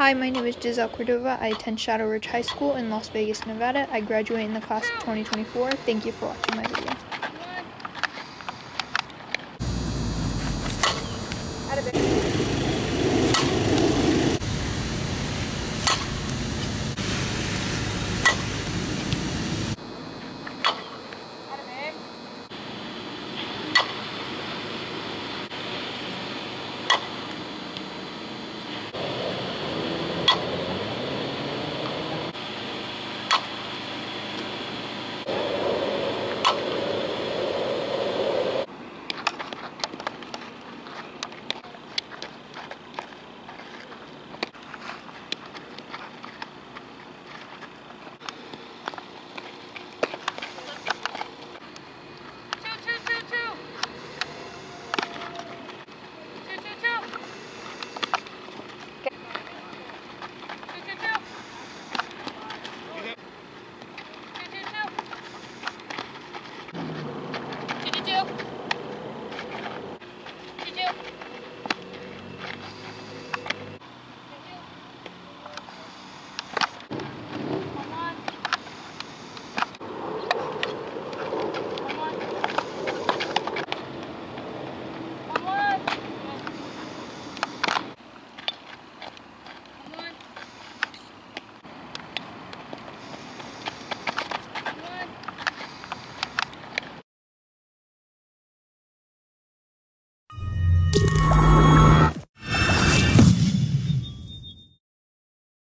Hi, my name is Giselle Cordova. I attend Shadow Ridge High School in Las Vegas, Nevada. I graduate in the class of 2024. Thank you for watching my video.